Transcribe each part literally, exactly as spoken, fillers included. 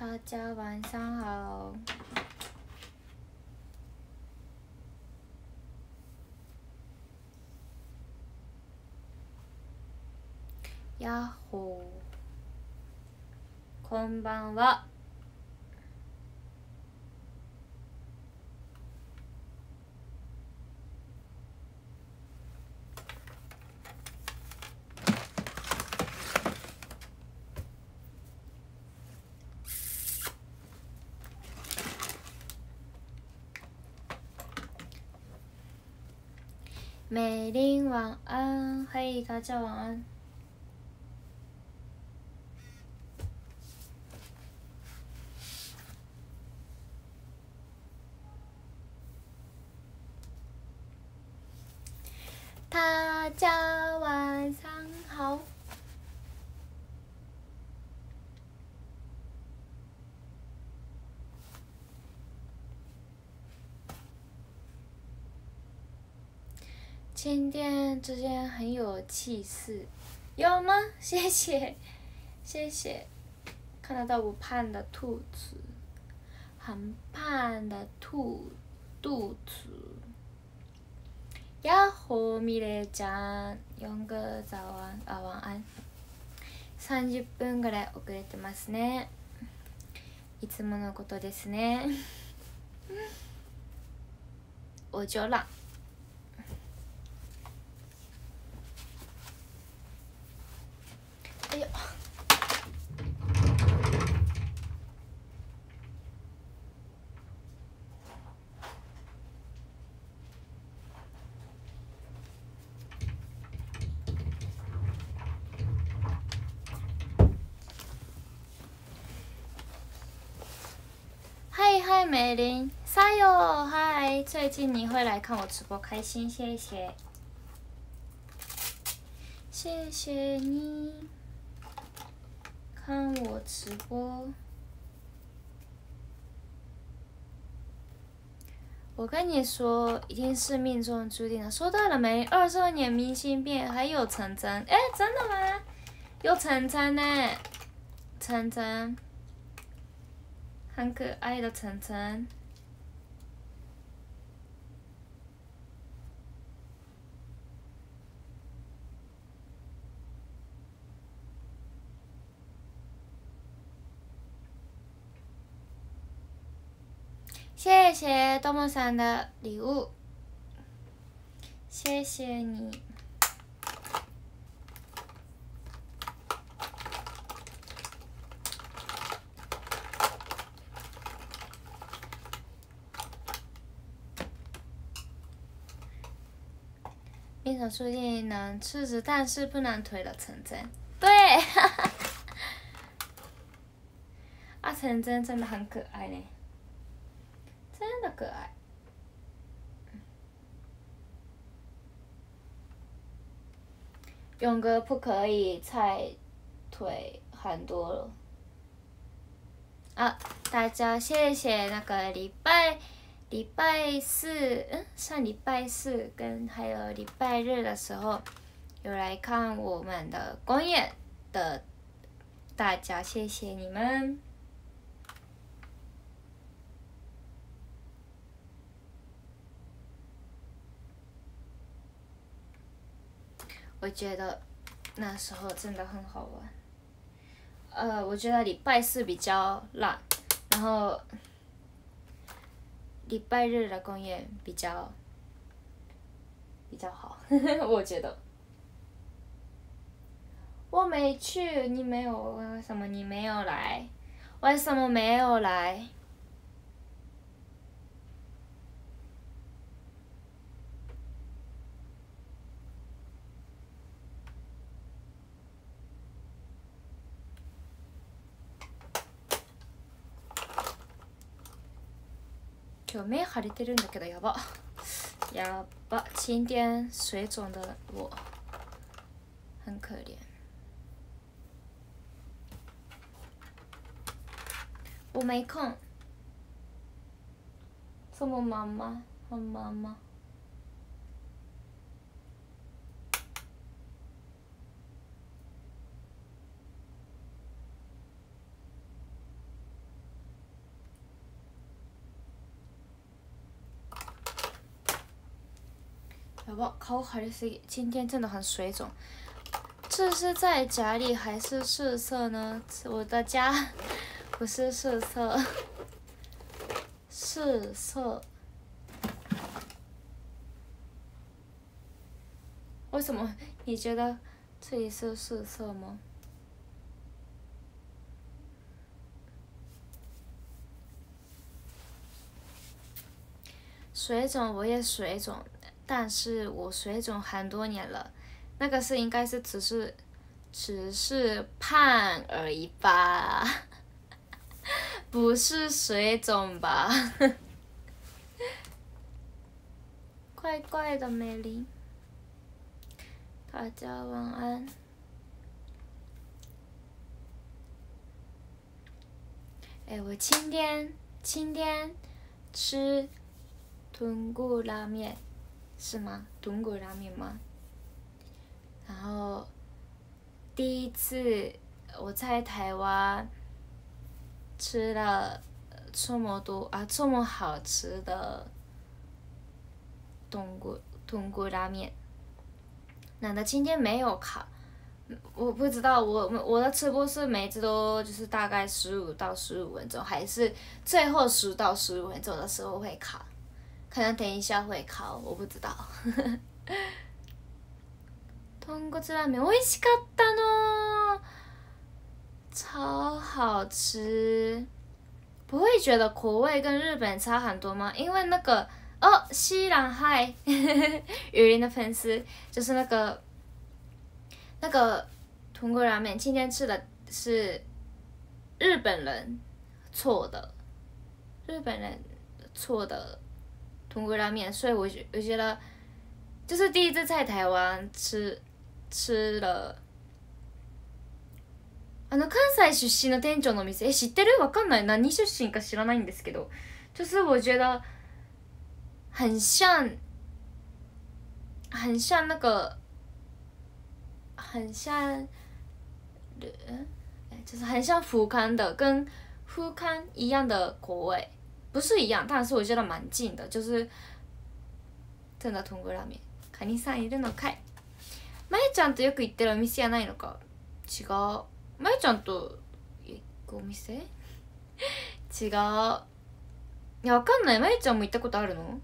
大家晚上好。やっほー。こんばんは。美玲晚安，嘿，大家晚安。大家晚上好。今天之间很有气势，有吗？谢谢，谢谢。看得到我胖的兔子，很胖的兔肚子。やっほーみれちゃん、ヨングザワンあ晚安。さんじゅっぷんぐらい遅れてますね。いつものことですね。おじょら。哎呦！嗨嗨，美玲，撒哟，嗨！最近你会来看我直播，开心，谢谢，谢谢你看我直播。我跟你说，一定是命中注定的。收到了没？二十二年明信片，还有晨晨，哎，真的吗？有晨晨呢，晨晨，很可爱的晨晨。谢谢多么桑的礼物，谢谢你。命中注定能吃子，但是不能推了陈真。对，哈哈。啊，陈真真的很可爱呢。真的可爱。勇哥不可以菜腿很多了。啊，大家谢谢那个礼拜礼拜四，嗯，上礼拜四跟还有礼拜日的时候，有来看我们的公演的大家，谢谢你们。我觉得那时候真的很好玩。呃，我觉得礼拜四比较烂，然后礼拜日的公演比较比较好，我觉得。我没去，你没有，为什么你没有来？为什么没有来？今日目腫れてるんだけどやばやば今天水肿的我很可怜。我没空，这么忙吗？很忙吗？ やば，顔腫れすぎ，今天真的很水肿。这是在家里还是宿舍呢？我的家不是宿舍，宿舍。为什么？你觉得这里是宿舍吗？水肿我也水肿，但是我水肿很多年了，那个是应该是只是只是胖而已吧，不是水肿吧？怪怪的美丽，大家晚安。哎，我今天今天吃豚骨拉面，是吗？豚骨拉面吗？然后第一次我在台湾吃了这么多啊这么好吃的豚骨豚骨拉面，难道今天没有烤？我不知道，我我的直播是每次都就是大概十五到十五分钟，还是最后十到十五分钟的时候会烤？可能等一下会烤，我不知道。豚骨拉面美味しかったの，超好吃。不会觉得口味跟日本差很多吗？因为那个哦，西兰嗨，雨林的粉丝就是那个那个豚骨拉面，今天吃的是日本人做的，日本人做的豚骨拉面，所以我觉我觉得就是第一次在台湾吃吃了。あの関西出身の店長のお店、え知ってる？わかんない，何出身か知らないんですけど，就是我觉得很像，很像那个，很像，嗯，就是很像福康的，跟福康一样的口味，不是一样，但是我觉得蛮近的，就是真的豚骨ラーメン。カニさんいるのかい？まゆちゃんとよく行ってるお店やないのか？違う。まゆちゃんと行くお店？違う。いや、わかんない。まゆちゃんも行ったことあるの？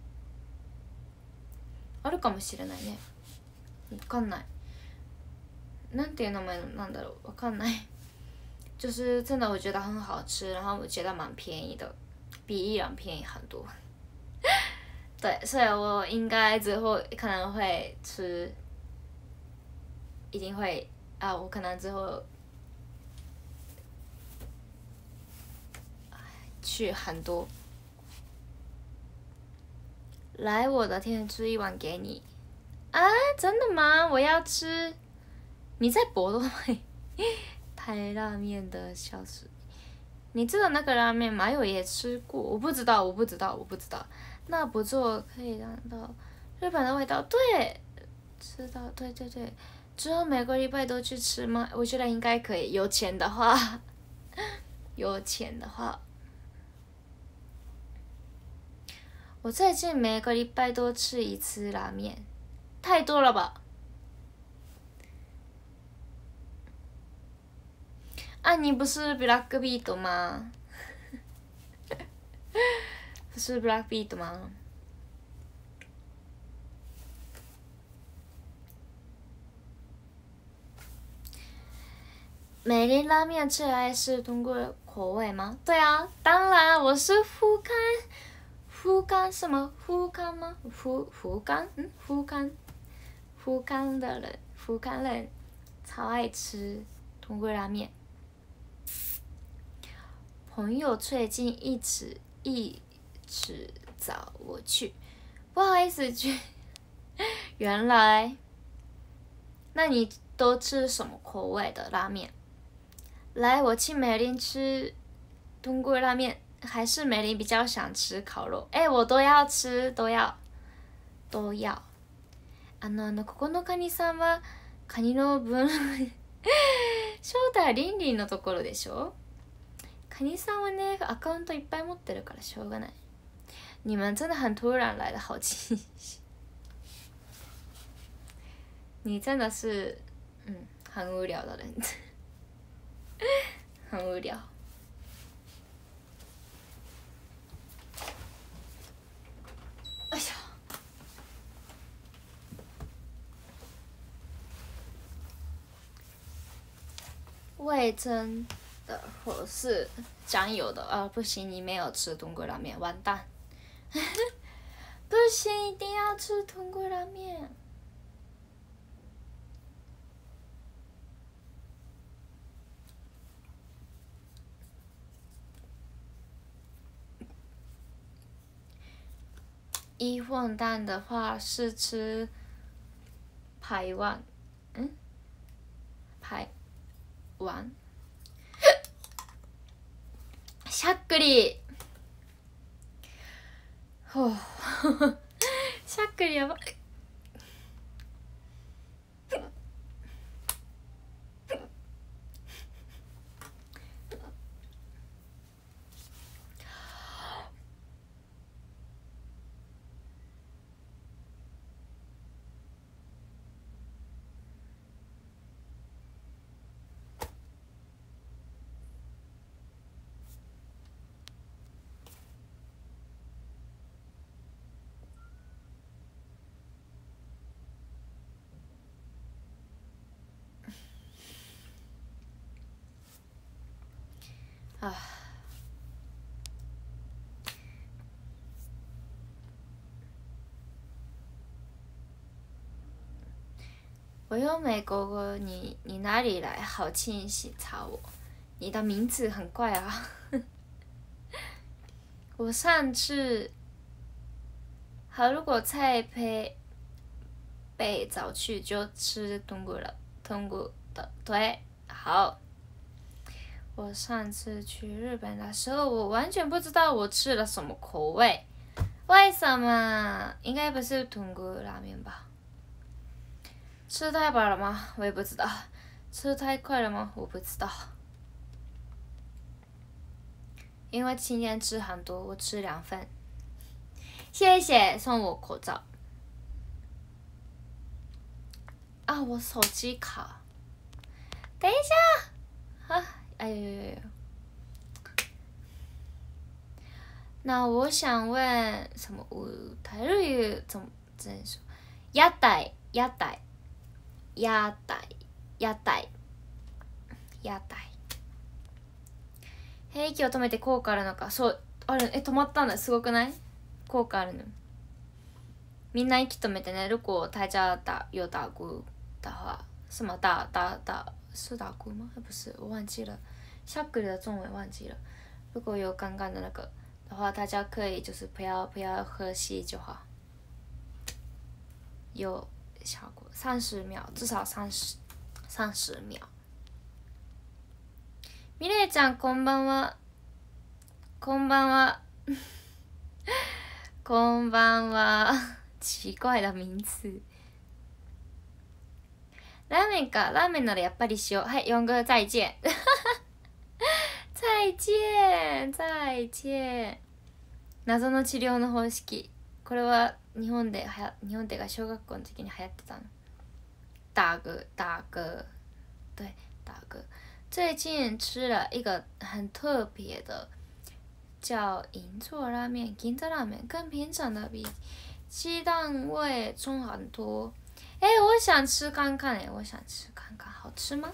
あるかもしれないね。わかんない。なんていう名前なんだろう？わかんない。就是真的，我觉得很好吃，然后我觉得蛮便宜的，比伊朗便宜很多。对，所以我应该之后可能会吃，一定会啊，我可能之后去很多。来我的店吃一碗给你。啊，真的吗？我要吃。你在博多美台拉面的消失。你知道那个拉面吗？我也吃过，我不知道，我不知道，我不知道。那不做可以让到日本的味道，对，知道，对对对。之后每个礼拜都去吃吗？我觉得应该可以，有钱的话，有钱的话。我最近每个礼拜都吃一次拉面，太多了吧？啊，你不是 Blackbeat 吗？不是 Blackbeat 吗？美林拉面吃来是通过口味吗？对啊，当然我是福康，福康什么福康吗？福福康，嗯，福康，福康的人，福康人超爱吃通过拉面。朋友最近一直一直找我去，不好意思去。原来，那你都吃什么口味的拉面？来，我请美玲吃通过拉面，还是美玲比较想吃烤肉？哎，我都要吃，都要，都要。あのあのここのカニさんはカニの分正体リンリンのところでしょ？カニさんはねアカウントいっぱい持ってるからしょうがない。你们真的很突然来的好惊喜。 你真的是，嗯，很无聊的人，很无聊。哎呀，味噌的或是酱油的，啊，不行，你没有吃豚骨拉面，完蛋。不行，一定要吃豚骨拉面。一混蛋的话是吃排湾，嗯，排湾，しゃっくり。ほうしゃっくりやばい。啊，我用美国国，你你哪里来？好清醒，查我。你的名字很怪啊。我上次，好，如果蔡培被找去就吃豚骨了，豚骨的对，好。我上次去日本的时候，我完全不知道我吃了什么口味。为什么？应该不是豚骨拉面吧？吃太饱了吗？我也不知道。吃太快了吗？我不知道。因为今天吃很多，我吃两份。谢谢送我口罩。啊，我手机卡。等一下。啊，哎呦呦呦！那我想问什么？我台日语怎么怎么说？屋台屋台屋台屋台屋台。へ息を止めて効果あるのか。そうある。え、止まったんだ。すごくない？効果あるの。みんな息止めてね。如果大家打有打过的话，什么打打打是打过吗？不是，我忘记了。しゃっくり的中文忘记了。如果有刚刚的那个的话，大家可以就是不要不要喝吸就好。有效果，三十秒，至少三十三十秒。ミレイちゃんこんばんは。こんばんは。こんばんは。奇怪的名字。ラーメンか。ラーメンならやっぱり塩。はい、ヨン哥再见。再见再见。謎の治療の方式。これは日本ではや日本でが小学校の時に流行ってたの。打嗝打嗝，对打嗝。最近吃了一个很特别的，叫银座拉面、银座拉面，跟平常的比，鸡蛋味重很多。哎，我想吃看看哎，我想吃看看，好吃吗？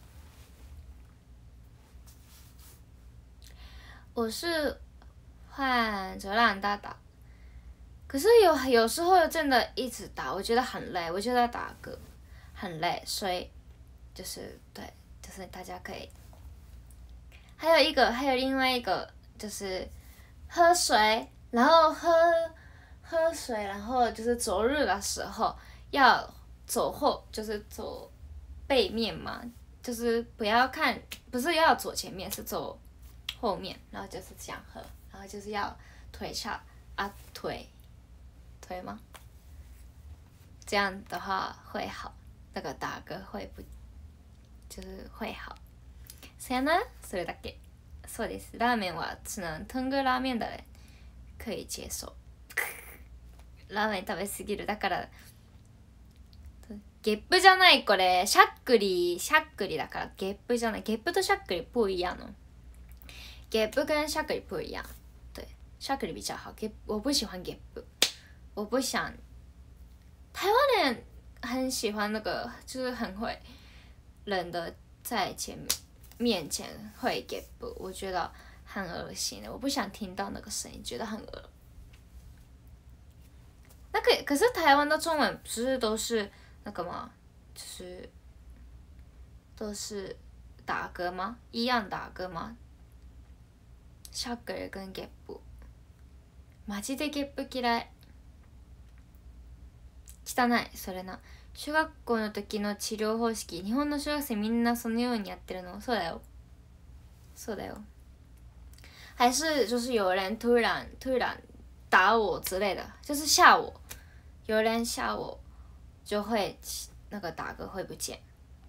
我是换着让大打，可是有有时候真的一直打，我觉得很累，我觉得打嗝很累，所以就是对。就是大家可以，还有一个，还有另外一个，就是喝水，然后喝喝水，然后就是走路的时候要走后，就是走背面嘛，就是不要看，不是要走前面，是走后面，然后就是这样喝，然后就是要腿下啊腿腿吗？这样的话会好，那个打嗝会不。就是会好。そやな、それだけ。そうです。ラーメンはそのトングラーメンだね。可以接受。ラーメン食べ過ぎるだから元ゲップじゃないこれ。しゃっくり、しゃっくりだからゲップじゃない。ゲップとしゃっくり不一样呢。ゲップ跟しゃっくり不一样。对，しゃっくり比较好。ゲップ我不喜欢ゲップ。我不想。台湾人很喜欢那个，就是很会人的在前面面前会ゲップ，我觉得很恶心的。我不想听到那个声音，觉得很恶。那个可是台湾的中文不是都是那个吗？就是都是打嗝吗？一样打嗝吗？しゃっくり跟ゲップ。マジでゲップ嫌い。汚いそれな。中学校の時の治療方式、日本の小学生みんなそのようにやってるの？そうだよ。そうだよ。还是就是有人突然突然打我之类的，就是吓我，有人吓我就会那个打嗝会不见。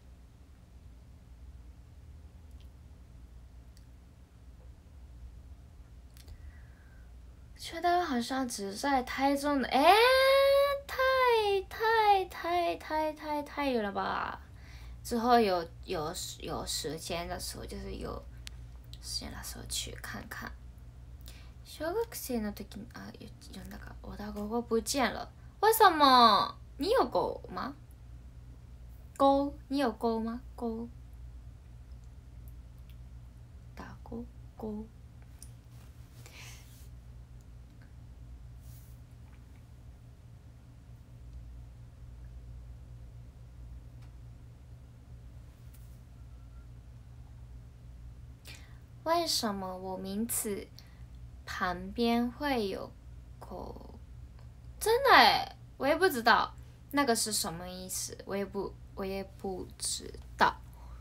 觉得好像只在台中的，哎，太太太太太太远了吧？之后有有有时间的时候，就是有时间的时候去看看。小学生の時啊，有有那个我的狗狗不见了，为什么？你有狗吗？狗，你有狗吗？狗，打狗狗。为什么我名词旁边会有狗？真的哎，我也不知道那个是什么意思，我也不我也不知道。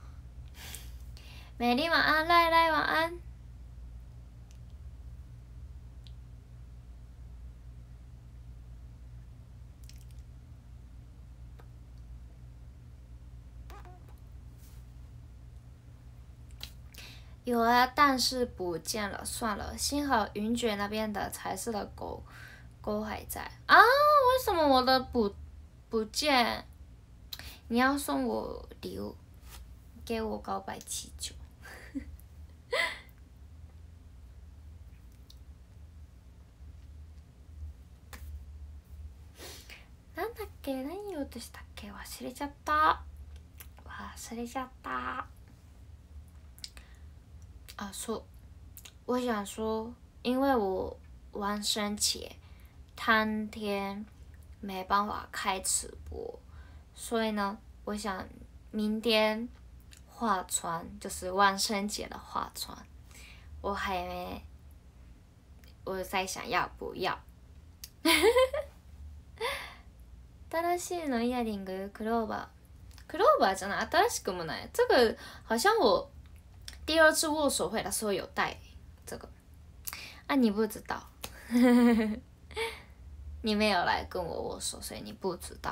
美丽晚安，赖赖晚安。有啊，但是不见了，算了，幸好云卷那边的彩色的狗狗还在啊！为什么我的不不见？你要送我礼物，给我告白气球。なんだっけ？何言おうとしたっけ？忘れちゃった。忘れちゃった。啊，说，我想说，因为我万圣节当天没办法开直播，所以呢，我想明天化妆，就是万圣节的化妆，我还没，我在想要不要。新しいのイヤリングクローバー，クローバーじゃない，新しくもない。这个好像我第二次握手会的时候有带这个，啊，你不知道，你没有来跟我握手，所以你不知道。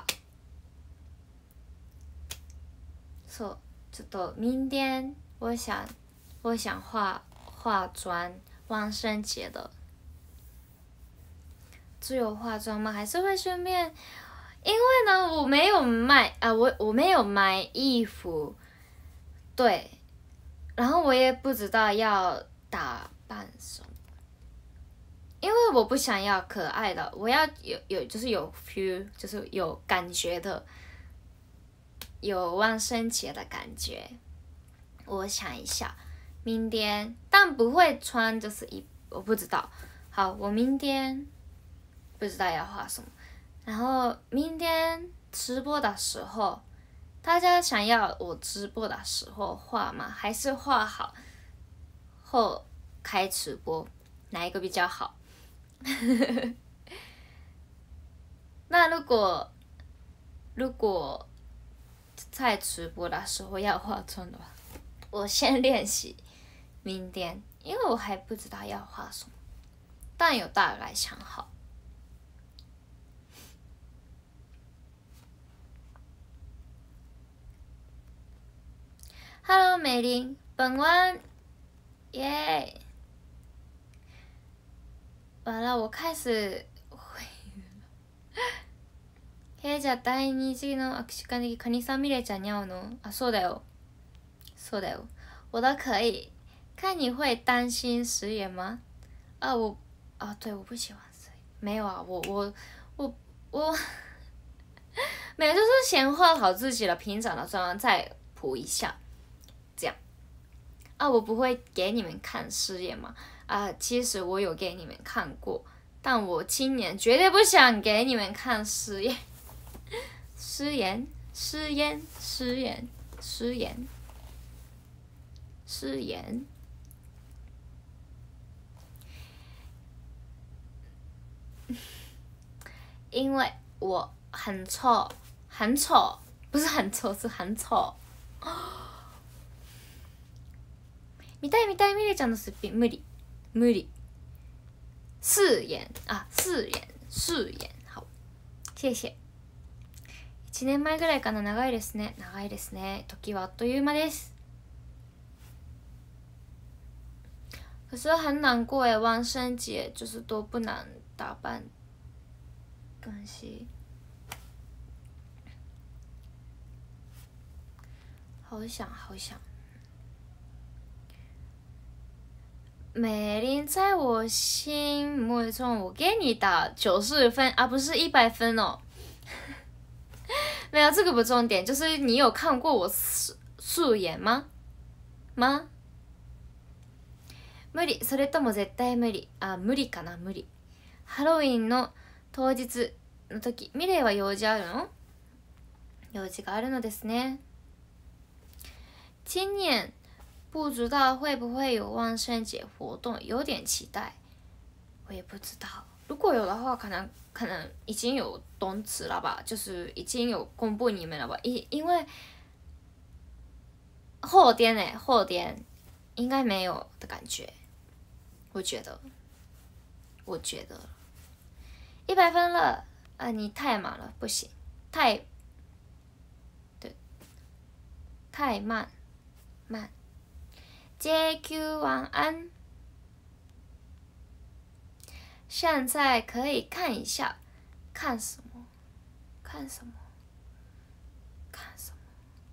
そう、ちょっと明天我想我想化化妆，万圣节的。只有化妆吗？还是会顺便？因为呢，我没有买啊，我我没有买衣服，对。然后我也不知道要打扮什么，因为我不想要可爱的，我要有有就是有 feel， 就是有感觉的，有万圣节的感觉。我想一下，明天，但不会穿就是一，我不知道。好，我明天不知道要画什么，然后明天直播的时候。大家想要我直播的时候画吗？还是画好后开直播？哪一个比较好？那如果如果在直播的时候要化妆的话，我先练习明天，因为我还不知道要画什么，但有大概想好。Hello， 美玲，本湾，耶！完了，我开始会了。 えー、じゃあ第二次の握手会的カニさんミレちゃんに会うの？あ、そうだよ。そうだよ。我的可以。看你会担心食言吗？啊，我啊，对，我不喜欢食言。没有啊，我我我我没有，就是先画好自己的平常的妆，再涂一下，这样。啊，我不会给你们看食言嘛。啊，其实我有给你们看过，但我今年绝对不想给你们看食言。食言，食言，食言，食言，食言。因为我很丑，很丑，不是很丑，是很丑。見たい見たいミレちゃんのすっぴん無理無理。四眼啊，四眼四眼好，谢谢。一年前ぐらいかな。長いですね長いですね。時はあっという間です。可是很难过哎，万圣节就是都不能打扮。关系，好想好想。美玲在我心目中，我给你打九十分啊，不是一百分哦。没有，这个不重点，就是你有看过我素素颜吗？吗？無理、それとも絶対無理。あ、無理かな、無理。ハロウィンの当日の時、ミレイは用事あるの？用事があるのですね。今年不知道会不会有万圣节活动，有点期待。我也不知道，如果有的话，可能可能已经有通知了吧，就是已经有公布你们了吧？因因为后天诶，后天应该没有的感觉，我觉得，我觉得一百分了。啊，你太慢了，不行，太，对，太慢，慢。J Q 晚安。现在可以看一下，看什么？看什么？看什么？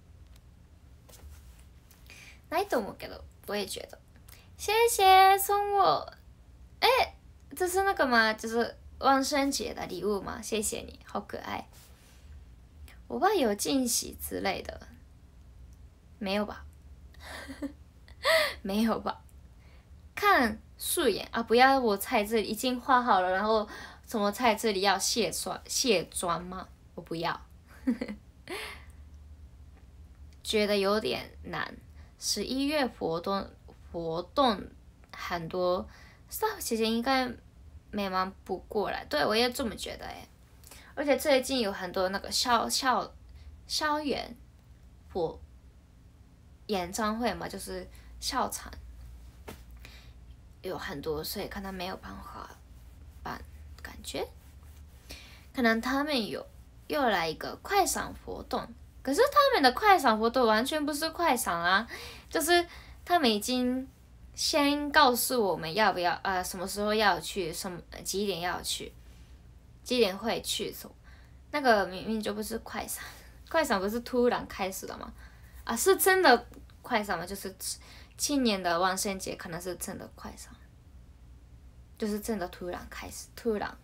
ないと思うけど，我也觉得。谢谢送我，哎，这是那个吗？就是万圣节的礼物吗？谢谢你，好可爱。我爸有惊喜之类的，没有吧？没有吧？看素颜啊！不要我在这里已经画好了，然后什么在这里要卸妆卸妆吗？我不要，觉得有点难。十一月活动活动很多 staff 姐姐应该没忙不过来，对我也这么觉得哎。而且最近有很多那个校校校园活演唱会嘛，就是校场有很多，所以可能没有办法办，感觉可能他们有又来一个快闪活动，可是他们的快闪活动完全不是快闪啊，就是他们已经先告诉我们要不要呃什么时候要去，什么几点要去，几点会去，那个明明就不是快闪，快闪不是突然开始的吗？啊，是真的快闪吗？就是今年的万圣节可能是真的快闪，就是真的突然开始，突然。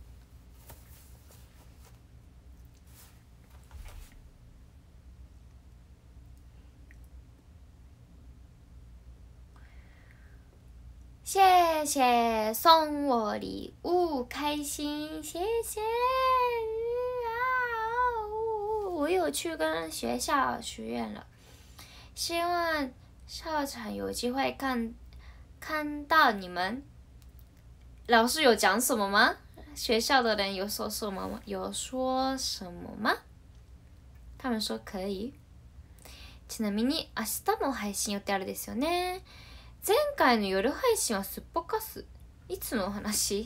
谢谢送我礼物，开心，谢谢啊！我有去跟学校许愿了，希望校长有机会看看到你们。老师有讲什么吗？学校的人有说什么吗？有说什么吗？他们说可以。ちなみに明日も配信予定あるですよね。前回の夜配信はすっぽかす。いつの話？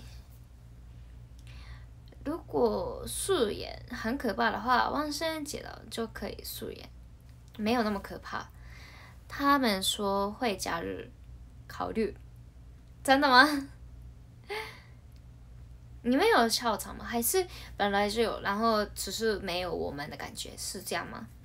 如果素颜很可怕的话，万圣节了就可以素颜，没有那么可怕。他们说会假日考虑，真的吗？ 你们有校长吗？还是本来就有，然后只是没有我们的感觉，是这样吗？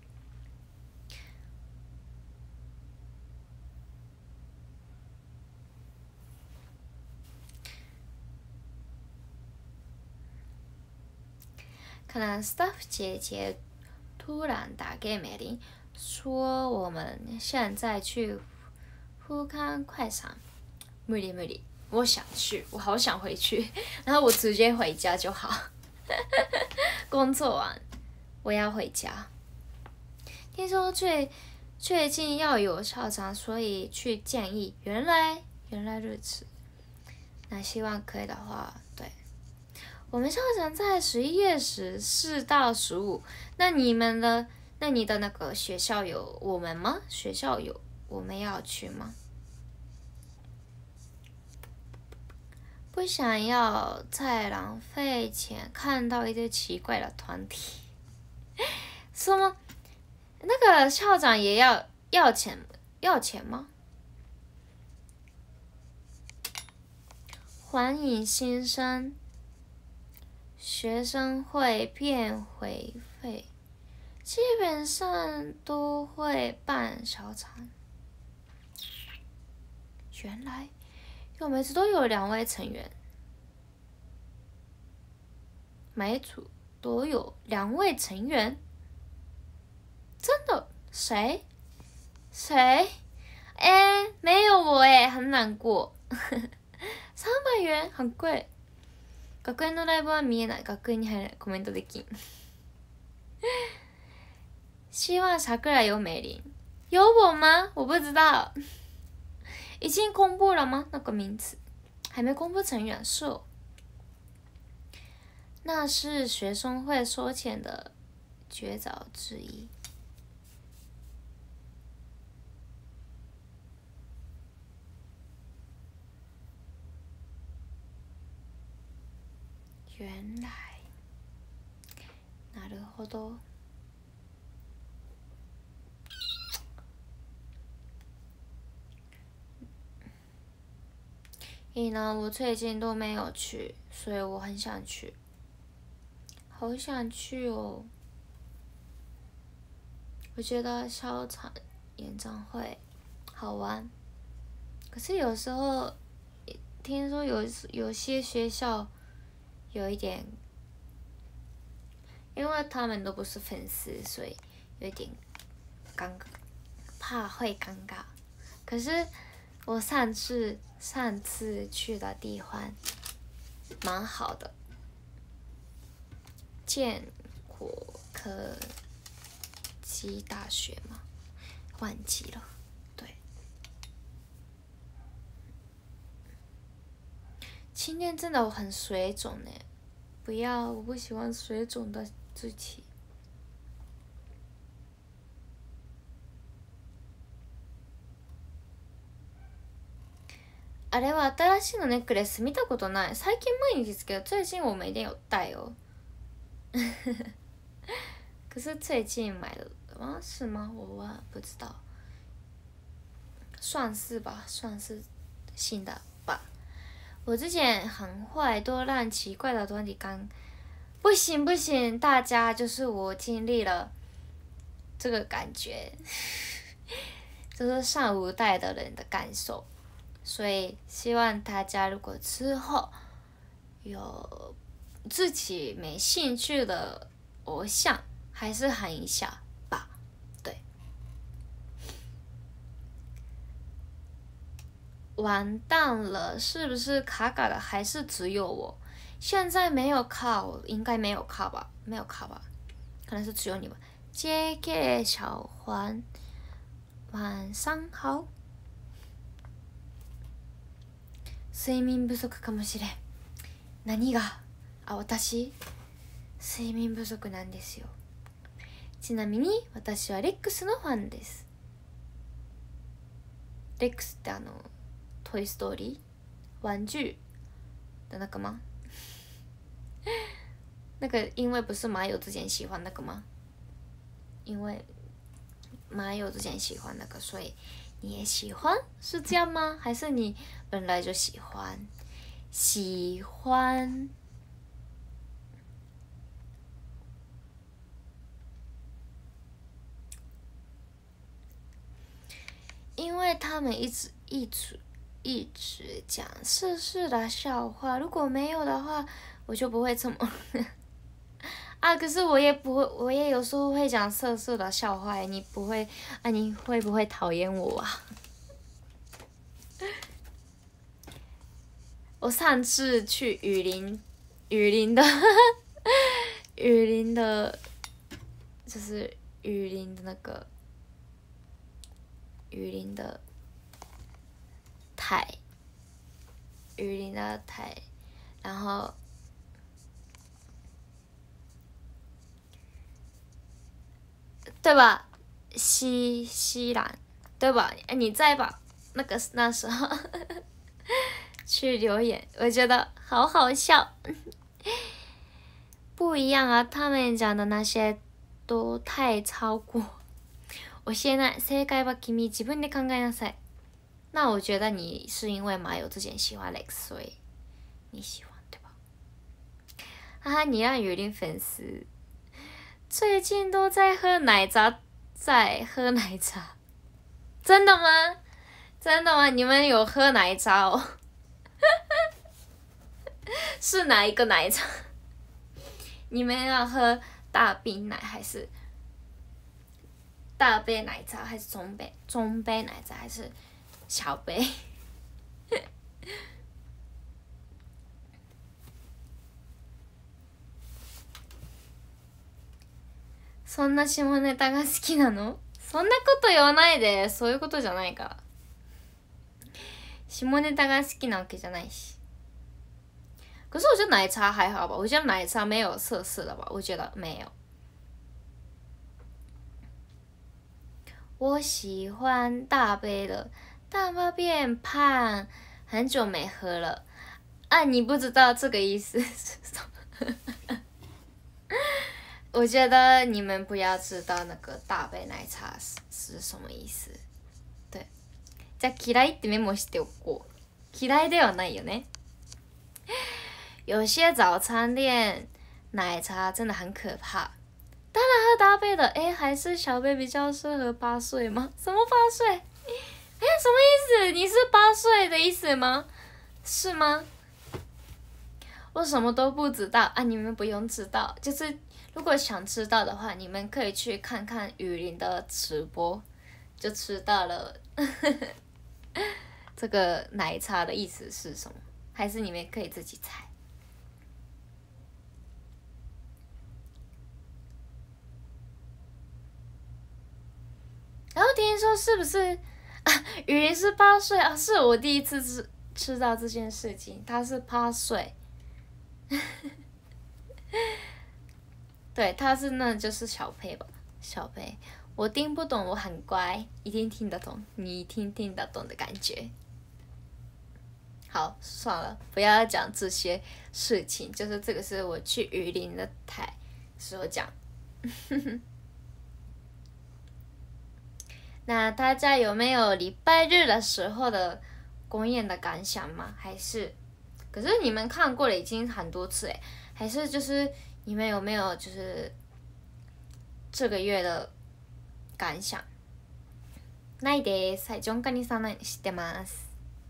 可能 staff 姐姐突然打给美玲，说我们现在去富康快闪。無理無理，我想去，我好想回去，然后我直接回家就好。工作完，我要回家。听说最最近要有校长，所以去建议。原来原来如此，那希望可以的话，对。我们校长在十一月十四到十五，那你们的那你的那个学校有我们吗？学校有我们要去吗？不想要再浪费钱看到一堆奇怪的团体。什么？那个校长也要要钱要钱吗？欢迎新生，学生会变回费，基本上都会办小场。原来。我每次都有两位成员，每组都有两位成员，真的？谁？谁？哎，没有我哎，很难过。三百元很贵。学園のライブは見えない。学園に入れない。コメントできん。希望桜有美玲，有我吗？我不知道。已经公布了吗？那个名字还没公布成员是哦。那是学生会收钱的绝招之一。原来，なるほど。咦呢，我最近都没有去，所以我很想去，好想去哦！我觉得校场演唱会好玩，可是有时候听说有有些学校有一点，因为他们都不是粉丝，所以有点尴尬，怕会尴尬。可是我上次上次去的地方蛮好的，建国科技大学嘛，忘记了，对。今天真的很水肿呢，不要，我不喜欢水肿的自己。あれは新しいのネックレス見たことない。最近毎日ですけど，最近我们一定有戴哦。可是最近买的吗？是吗？我忘不知道。算是吧，算是新的吧。我之前很坏，都让奇怪的团体刚，不行不行，大家就是我经历了这个感觉，就是上五代的人的感受。所以希望大家如果之后有自己没兴趣的偶像，还是喊一下吧。对，完蛋了，是不是卡卡的？还是只有我？现在没有卡，应该没有卡吧？没有卡吧？可能是只有你们。J K 小环，晚上好。睡眠不足かもしれん。何が？あ、私睡眠不足なんですよ。ちなみに私はレックスのファンです。レックスってあのトイストーリー玩具的那个吗？那个因为不是马友之前喜欢那个吗？因为马友之前喜欢那个，所以你也喜欢，是这样吗？还是你本来就喜欢？ 喜欢。因为他们一直一直一直讲色色的笑话，如果没有的话，我就不会这么啊。可是我也不会，我也有时候会讲色色的笑话，你不会啊？你会不会讨厌我啊？我上次去雨林，雨林的雨林的，就是雨林的那个。雨林的台，雨林的台，然后对吧？西西兰，对吧？哎，你在吧？那个那时候去留言，我觉得好好笑。不一样啊，他们讲的那些都太超过。教えない。正解は君自分で考えなさい。那我觉得你是因为马友之前喜欢 Lex， 所以你喜欢对吧？哈哈，你让雨林粉丝最近都在喝奶茶，在喝奶茶，真的吗？真的吗？你们有喝奶茶哦？是哪一个奶茶？你们要喝大冰奶还是？大杯奶茶还是中杯？中杯奶茶还是小杯？そんな下ネタが好きなの？そんなこと言わないで、そういうことじゃないから。下ネタが好きなわけじゃないし。可是我觉得奶茶还好吧，我觉得奶茶没有涩涩的吧，我觉得没有。我喜欢大杯的，大杯变胖，很久没喝了。啊，你不知道这个意思是什么？我觉得你们不要知道那个大杯奶茶是是什么意思。对，じゃあ嫌いってメモしておこう。嫌いではないよね。有些早餐店奶茶真的很可怕。当然喝大杯的，哎，还是小杯比较适合八岁吗？什么八岁？哎，什么意思？你是八岁的意思吗？是吗？我什么都不知道啊！你们不用知道，就是如果想知道的话，你们可以去看看雨林的直播，就知道了这个奶茶的意思是什么，还是你们可以自己猜。然后听说是不是啊？雨林是八岁啊？是我第一次知知道这件事情，他是八岁。对，他是那就是小佩吧，小佩。我听不懂，我很乖，一定听得懂，你一定听得懂的感觉。好，算了，不要讲这些事情，就是这个是我去雨林的台时候讲。那大家有没有礼拜日的时候的公演的感想吗？还是，可是你们看过了已经很多次哎，还是就是你们有没有就是这个月的感想？ないです。はい、ジョンカニさん知ってます。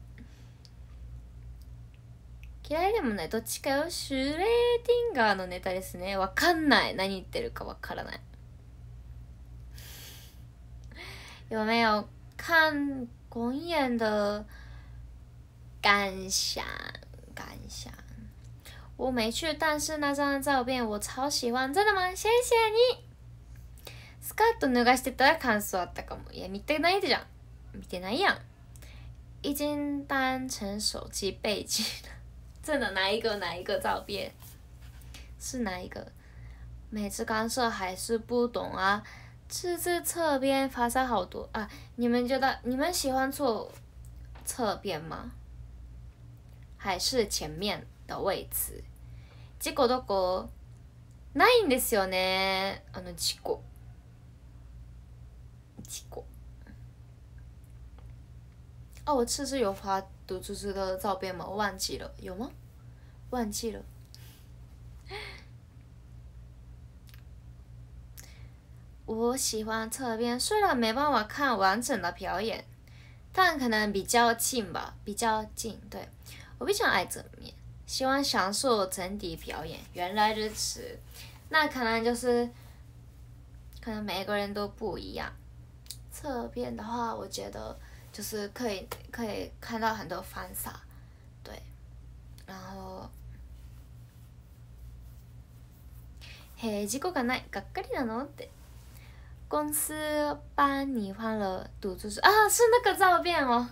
嫌いでもない、どっちかよ。シュレーディンガーのネタですね。わかんない。何言ってるかわからない。有没有看公演的感想？感想？我没去，但是那张照片我超喜欢。真的吗？谢谢你。スカート脱がしてたら感想あったかも。いや、見てないじゃん。見てないやん。已经当成手机背景了。真的哪一个哪一个照片？是哪一个？每次干涉还是不懂啊。这次侧边发生好多啊！你们觉得你们喜欢坐侧边吗？还是前面的位置？事故どこ？ないんですよね。あの事故。事故。 哦，我次次有发读珠珠的照片吗？我忘记了，有吗？忘记了。我喜欢侧边，虽然没办法看完整的表演，但可能比较近吧，比较近。对，我比较爱正面，希望享受整体表演。原来如此，那可能就是，可能每个人都不一样。侧边的话，我觉得就是可以可以看到很多反差，对，然后。へえ、事故がない。がっかりなのって。公司帮你换了赌注是啊，是那个照片哦。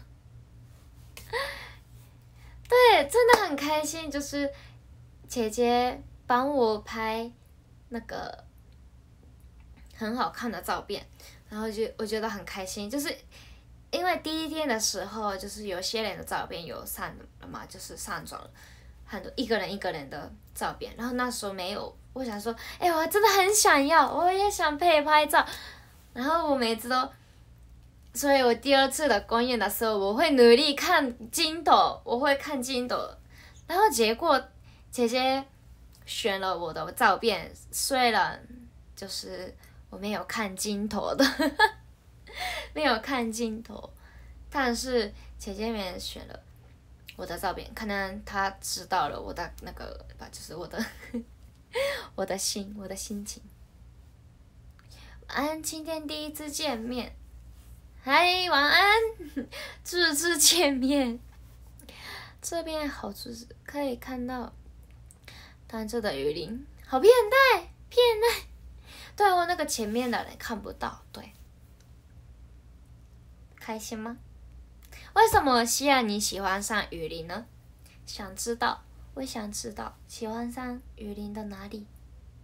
对，真的很开心，就是姐姐帮我拍那个很好看的照片，然后就我觉得很开心，就是因为第一天的时候，就是有些人的照片有上了嘛，就是上传了很多一个人一个人的照片，然后那时候没有，我想说，哎、欸，我真的很想要，我也想配拍照，然后我每次都，所以我第二次的公演的时候，我会努力看镜头，我会看镜头，然后结果姐姐选了我的照片，虽然就是我没有看镜头的，没有看镜头，但是姐姐们选了我的照片，可能她知道了我的那个吧，就是我的我的心，我的心情。晚安，今天第一次见面。嗨，晚安，初次见面。这边好处是可以看到单车的雨林，好变态，变态。对我那个前面的人看不到，对。开心吗？为什么希然你喜欢上雨林呢？想知道，我想知道，喜欢上雨林的哪里？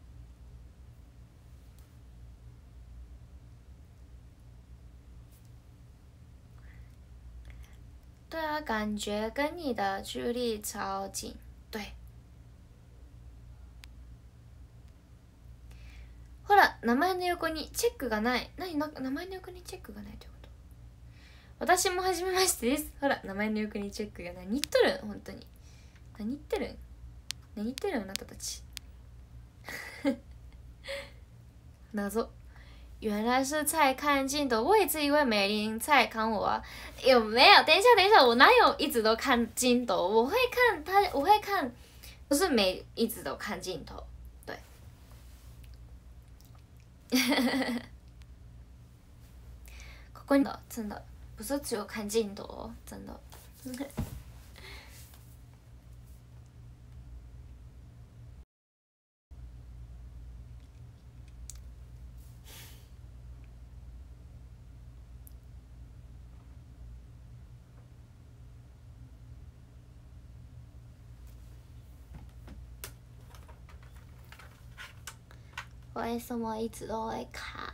对啊，感觉跟你的距离超近，对。ほら、名前の横にチェックがない。何な、名前の横にチェックがないってこと？私も初めましてです。ほら、名前の横にチェックがない。何言っとるん本当に。何言ってるん何言ってるんあなたたち。謎。原来是在看镜头，我一直以为美玲在看我啊，有没有？等一下，等一下，我哪有一直都看镜头？我会看他，我会看，不是每一直都看镜头，对。ここに真的不是只有看镜头哦，真的。为什么一直都会卡？